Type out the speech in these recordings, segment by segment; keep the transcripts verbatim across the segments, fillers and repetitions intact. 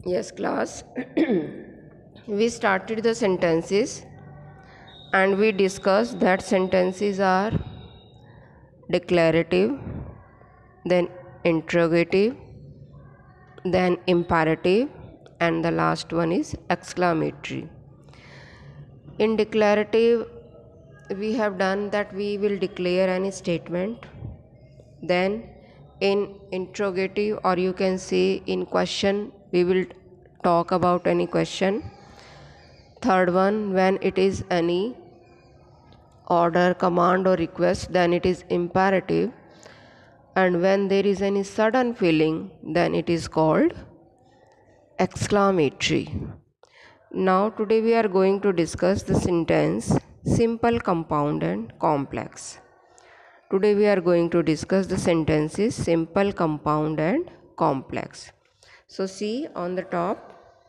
Yes, class. We started the sentences and we discussed that sentences are declarative, then interrogative, then imperative, and the last one is exclamatory. In declarative, we have done that we will declare any statement. Then in interrogative, or you can say in question, we will talk about any question. Third one, when it is any order, command or request, then it is imperative. And when there is any sudden feeling, then it is called exclamatory. Now today we are going to discuss the sentence simple, compound and complex. Today we are going to discuss the sentences simple, compound and complex. So see on the top,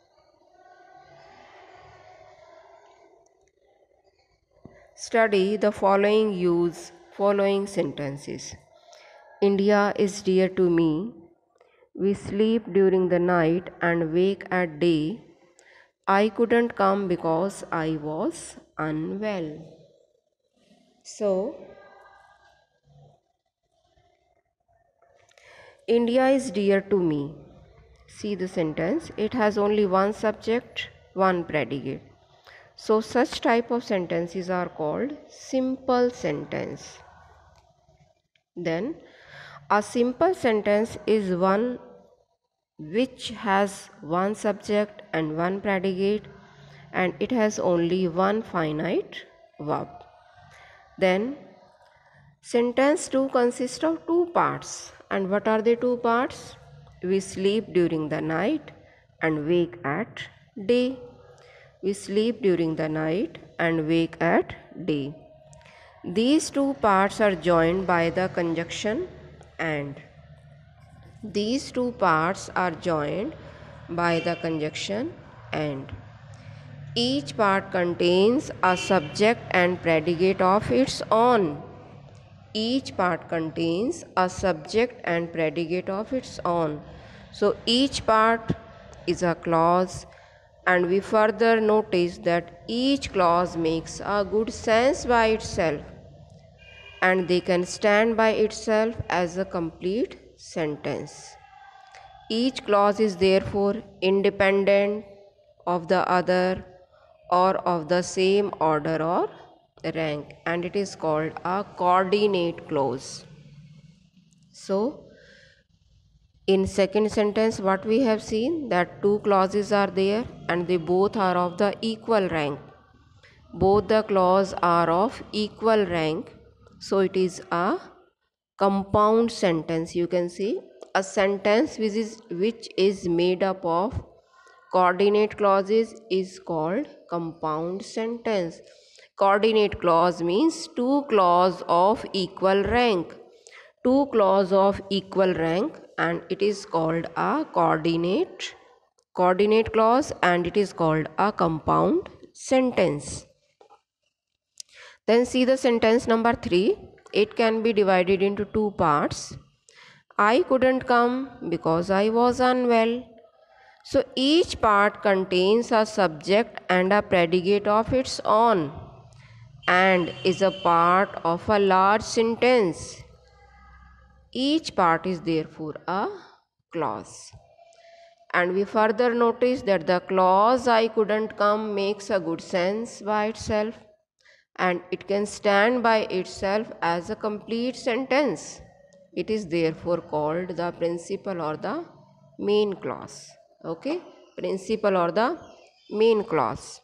study the following use following sentences. India is dear to me. We sleep during the night and wake at day. I couldn't come because I was unwell. So, India is dear to me. See the sentence. It has only one subject, one predicate. So, such type of sentences are called simple sentence. Then, a simple sentence is one which has one subject and one predicate, and it has only one finite verb. Then sentence two consists of two parts. And what are the two parts? We sleep during the night and wake at day. We sleep during the night and wake at day. These two parts are joined by the conjunction and. These two parts are joined by the conjunction and. Each part contains a subject and predicate of its own. Each part contains a subject and predicate of its own. So each part is a clause, and we further notice that each clause makes a good sense by itself, and they can stand by itself as a complete sentence. Each clause is therefore independent of the other or of the same order or rank, and it is called a coordinate clause. So in second sentence, what we have seen, that two clauses are there and they both are of the equal rank. Both the clause are of equal rank, so it is a compound sentence. You can see a sentence which is which is made up of coordinate clauses is called compound sentence. Coordinate clause means two clause of equal rank. Two clause of equal rank, and it is called a coordinate coordinate clause, and it is called a compound sentence. Then see the sentence number three. It can be divided into two parts. I couldn't come because I was unwell. So each part contains a subject and a predicate of its own and is a part of a large sentence. Each part is therefore a clause. And we further notice that the clause I couldn't come makes a good sense by itself, and it can stand by itself as a complete sentence. It is therefore called the principal or the main clause. Okay, principal or the main clause.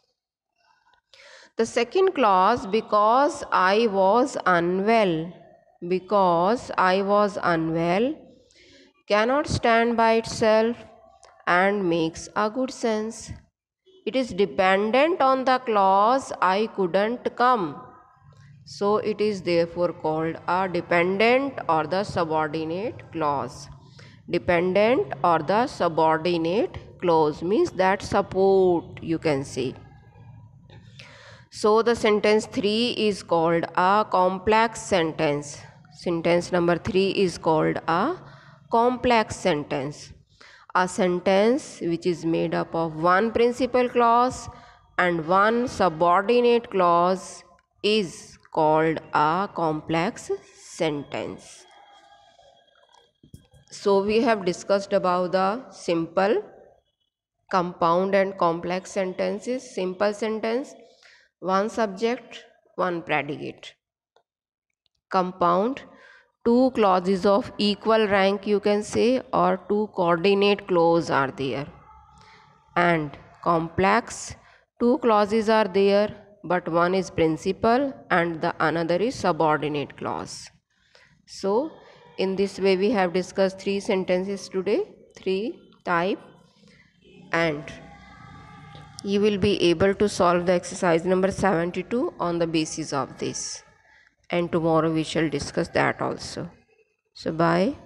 The second clause, because I was unwell, because I was unwell, cannot stand by itself and makes a good sense. It is dependent on the clause I couldn't come. So it is therefore called a dependent or the subordinate clause. Dependent or the subordinate clause means that support, you can say. So the sentence three is called a complex sentence. Sentence number three is called a complex sentence. A sentence which is made up of one principal clause and one subordinate clause is called a complex sentence. So we have discussed about the simple, compound and complex sentences. Simple sentence, one subject, one predicate. Compound, two clauses of equal rank you can say, or two coordinate clause are there. And complex, two clauses are there, but one is principal and the another is subordinate clause. So in this way we have discussed three sentences today, three type, and you will be able to solve the exercise number seventy-two on the basis of this, and tomorrow we shall discuss that also. So bye.